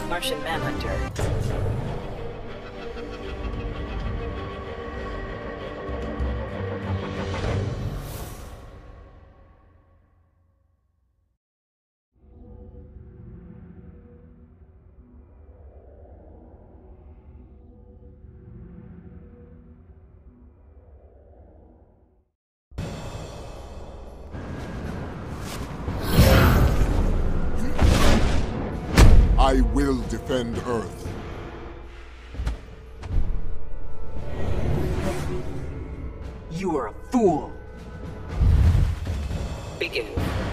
Martian Manhunter. I will defend Earth. You are a fool. Begin.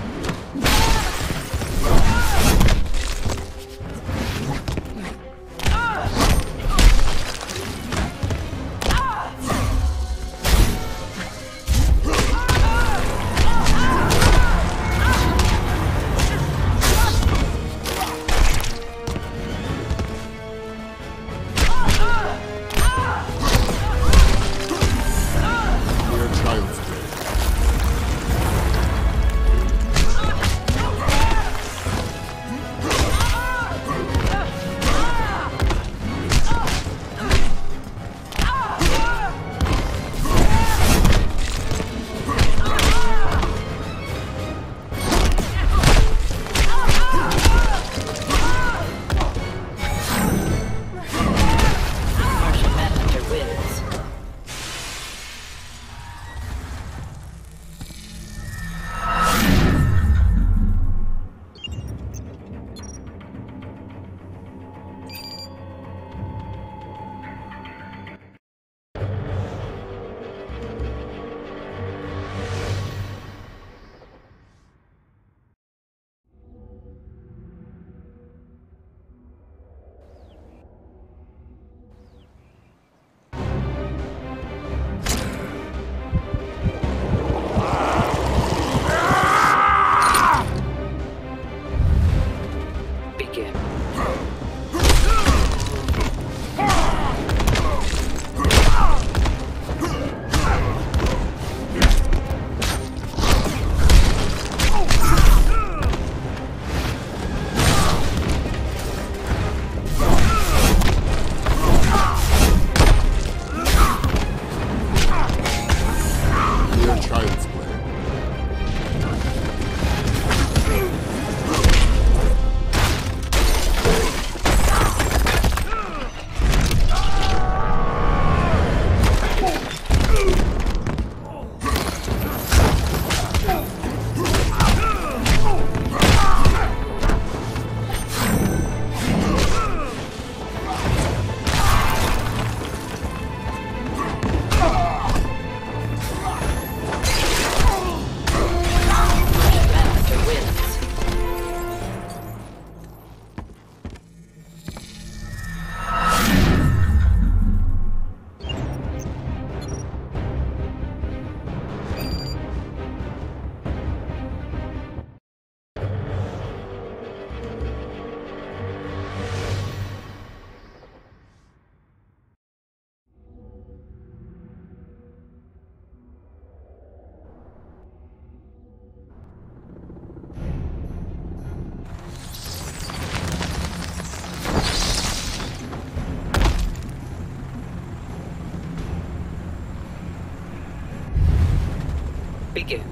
Begin.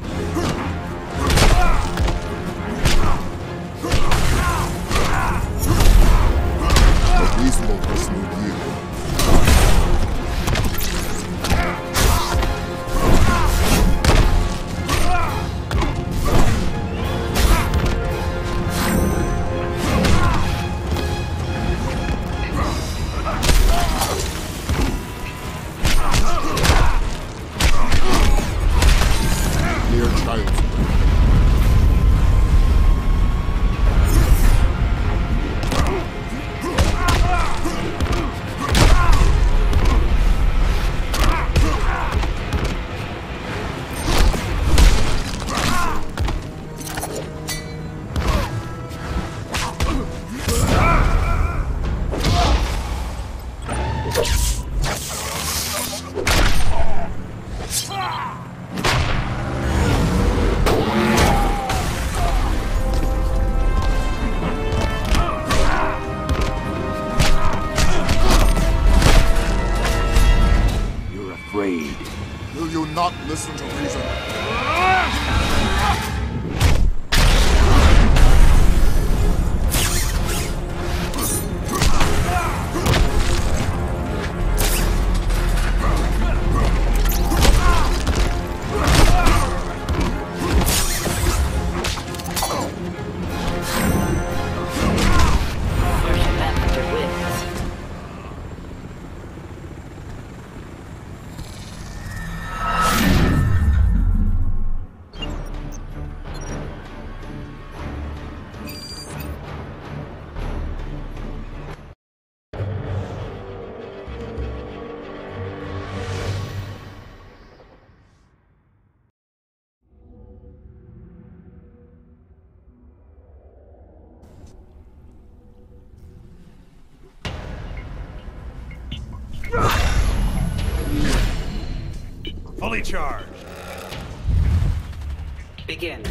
A reasonable person would yield. Will you not listen to reason? Martian Manhunter wins. Fully charged. Begin.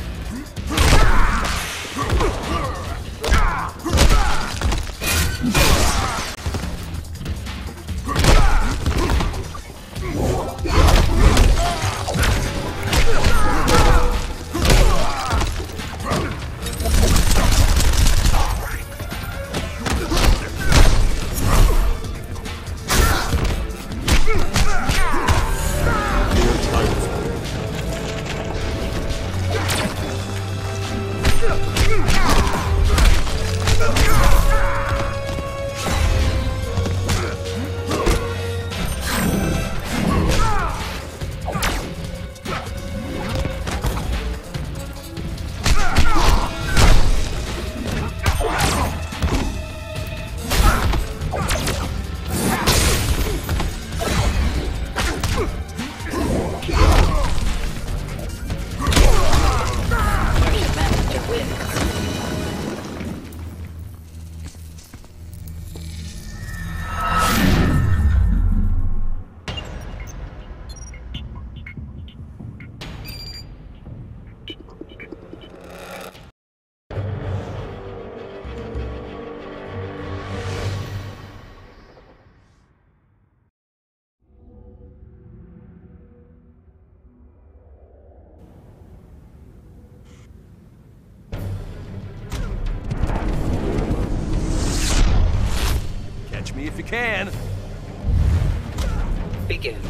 Martian Manhunter wins. Catch me if you can. Begin.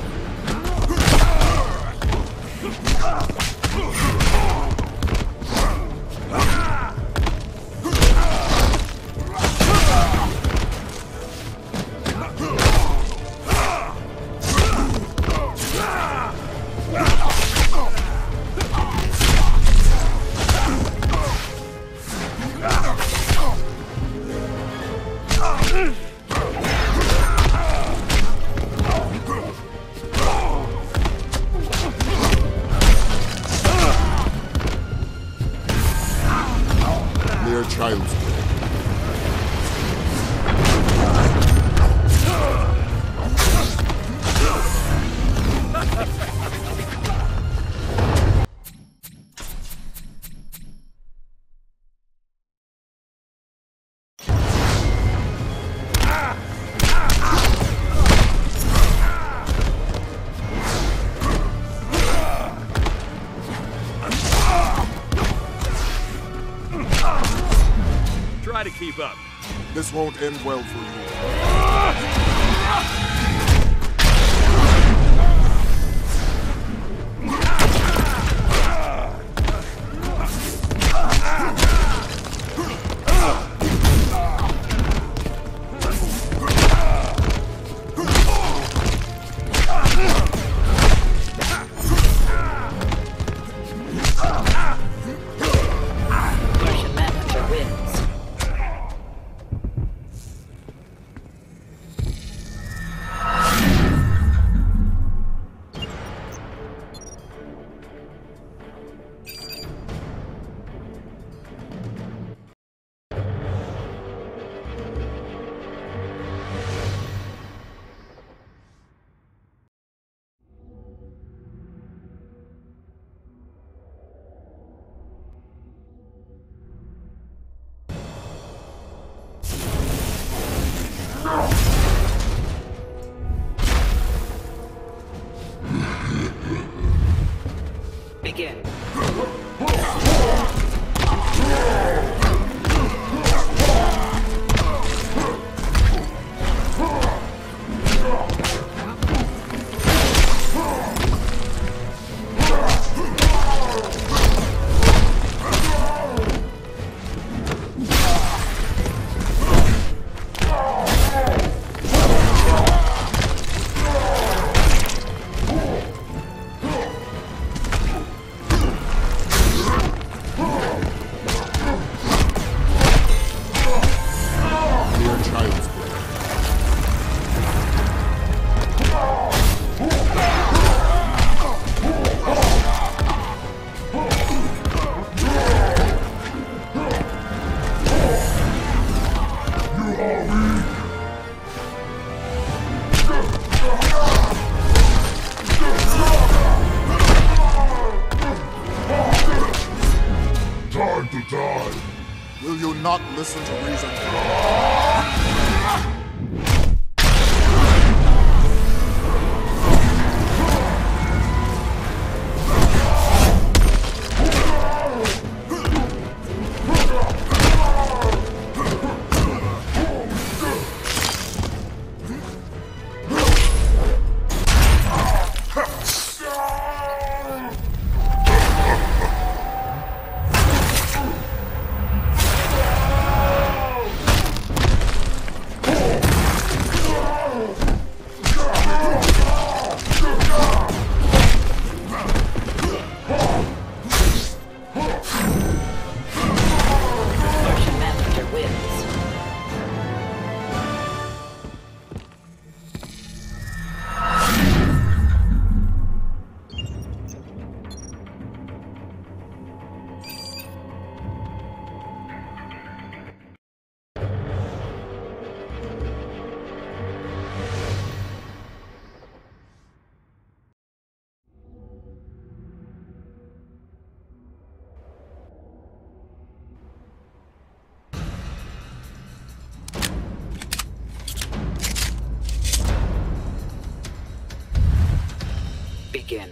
Mere child's play. Try to keep up. This won't end well for you. Martian Manhunter wins. Begin. Will you not listen to reason? Martian Manhunter wins. Begin.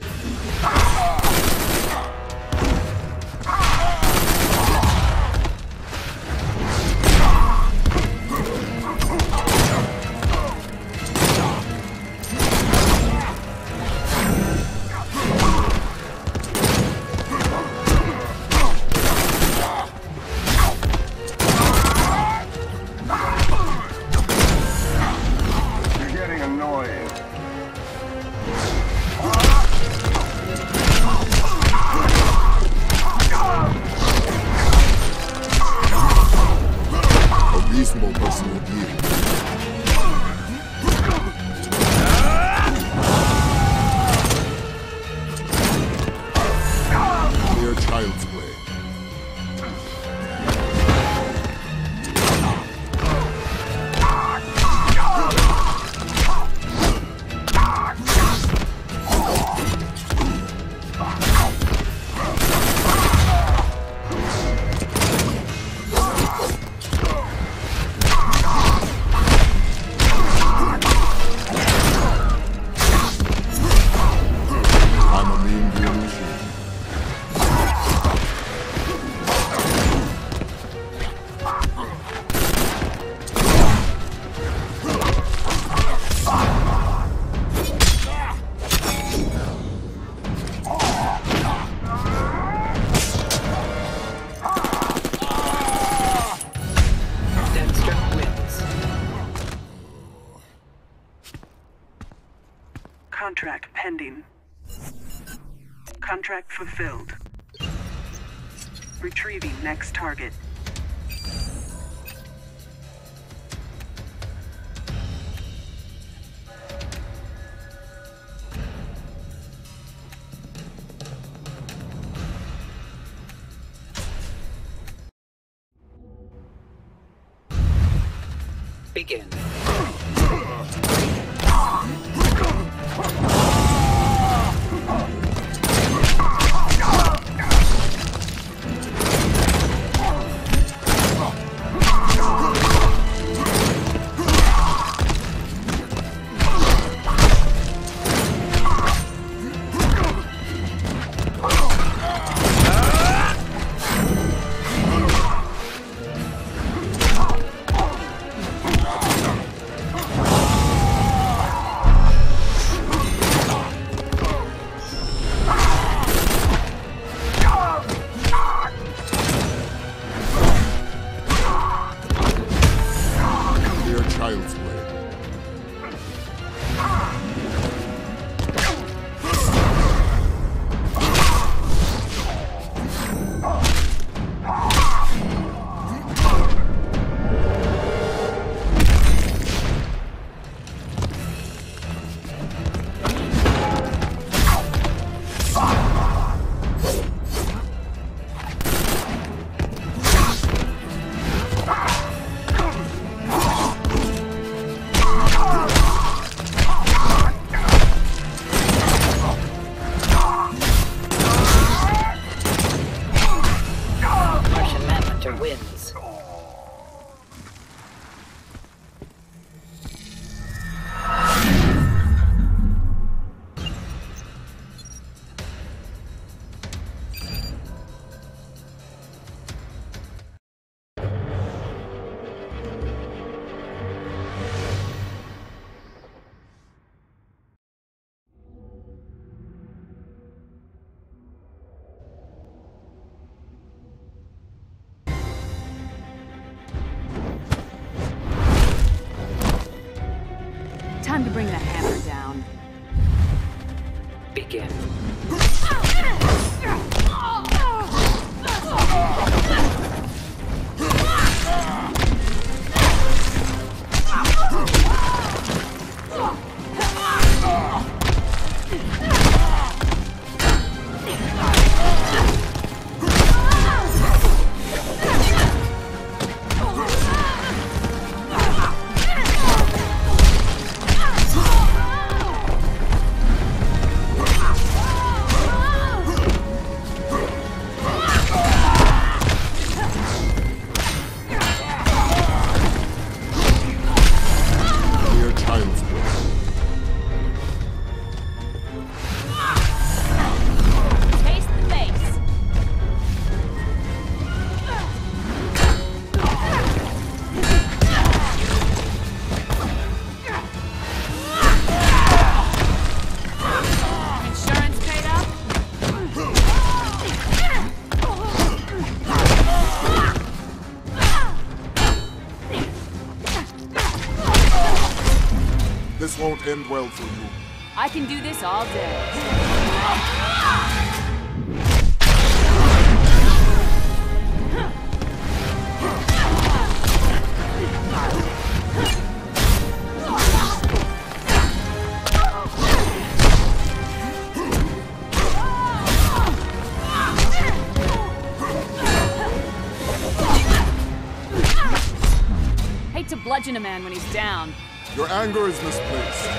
You're getting annoying. A reasonable person would yield. Mere child's play. I'm a mean green machine. DEATHSTROKE wins. Contract pending. Contract fulfilled. Retrieving next target. Begin. to bring the hammer down. Begin. This won't end well for you. I can do this all day. Hate to bludgeon a man when he's down. Your anger is misplaced.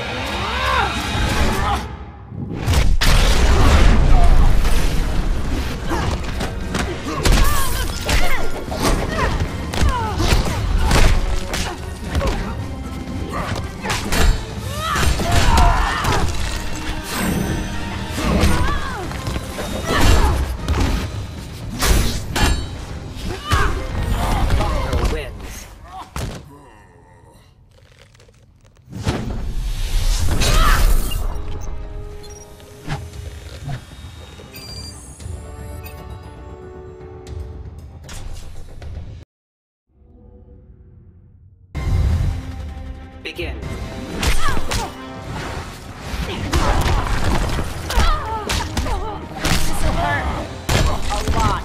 Begin. This'll hurt. A lot.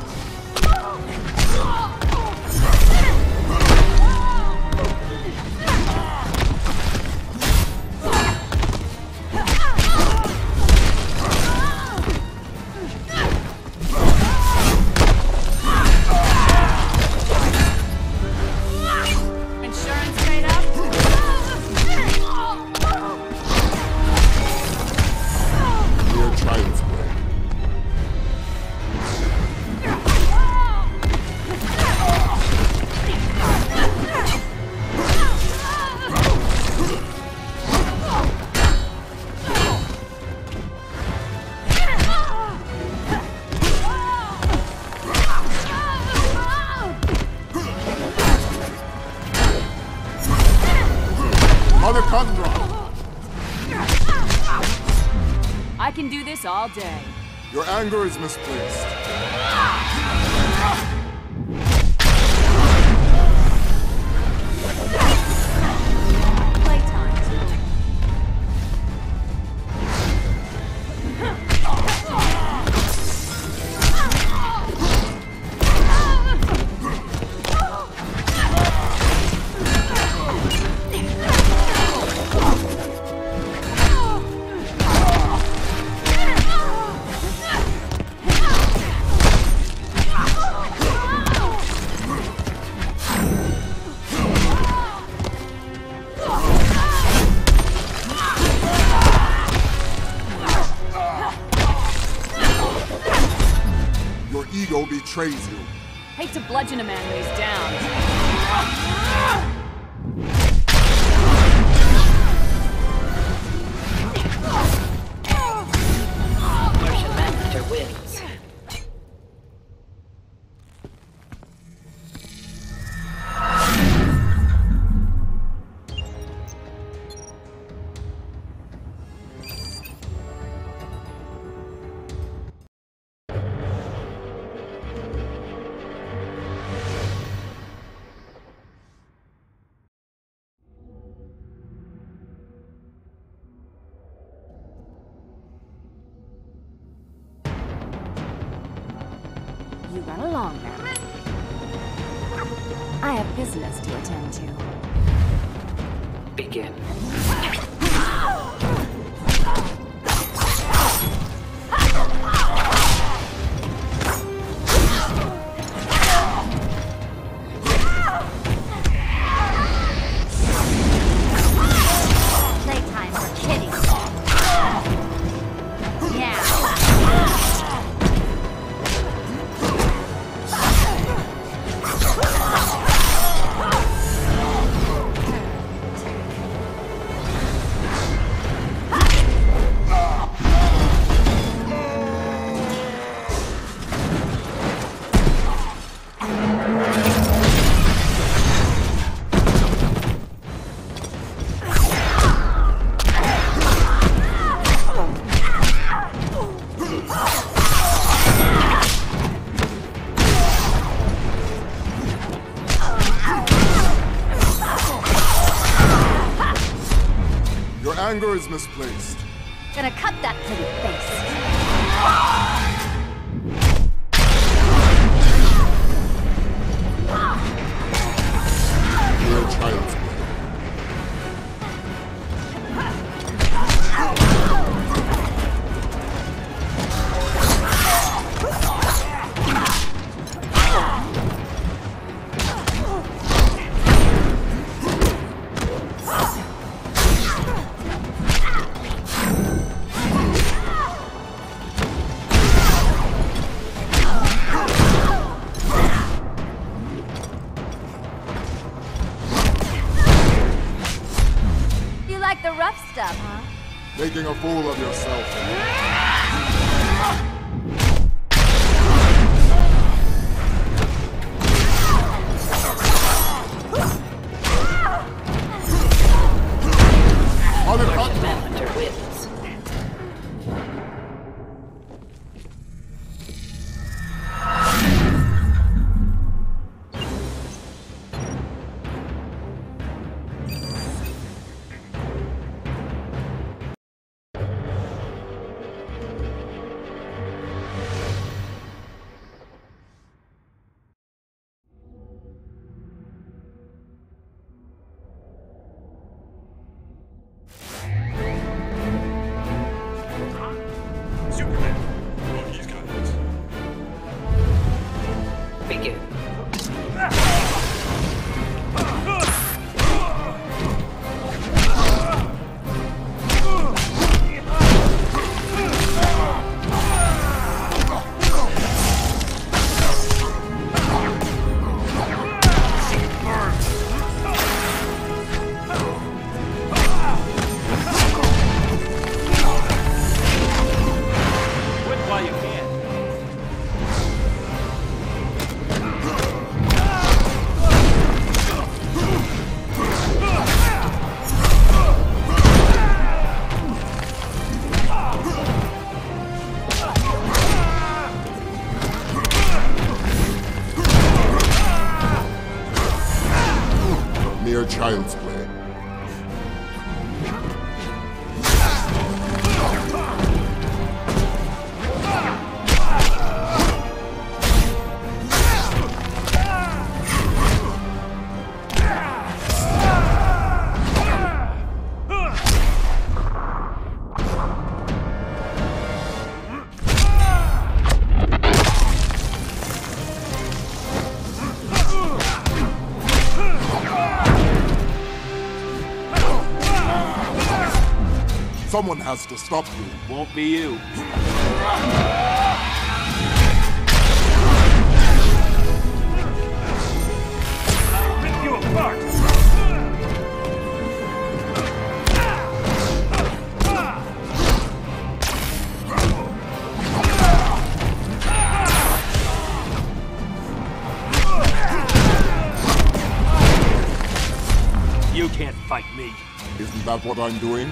Insurance paid up? Mere child's play. Mother Kandra! I can do this all day. Your anger is misplaced. Playtime. Your ego betrays you. Hate to bludgeon a man when he's down. Martian Manhunter wins. You run along now. I have business to attend to. Begin. Playtime for kiddies. Yeah. Your anger is misplaced. Gonna cut that pretty face. Mere child's play. You like the rough stuff, huh? Making a fool of yourself. Martian Manhunter wins. Superman. Oh, he's got it. Begin. Quit while you can. Mere child's play. Someone has to stop you. Won't be you. Rip you apart. You can't fight me. Isn't that what I'm doing?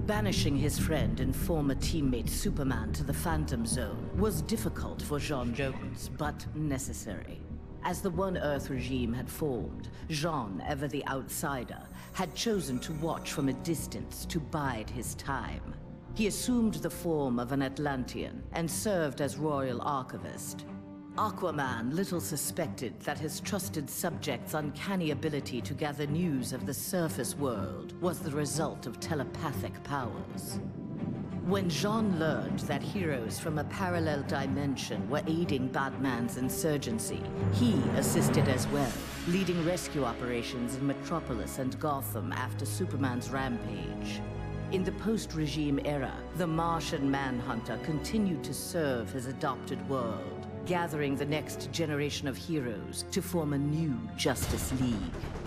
Banishing his friend and former teammate Superman to the Phantom Zone was difficult for Jean Jones, but necessary. As the One Earth regime had formed, Jean, ever the outsider, had chosen to watch from a distance to bide his time. He assumed the form of an Atlantean and served as royal archivist. Aquaman little suspected that his trusted subject's uncanny ability to gather news of the surface world was the result of telepathic powers. When Jean learned that heroes from a parallel dimension were aiding Batman's insurgency, he assisted as well, leading rescue operations in Metropolis and Gotham after Superman's rampage. In the post-regime era, the Martian Manhunter continued to serve his adopted world, gathering the next generation of heroes to form a new Justice League.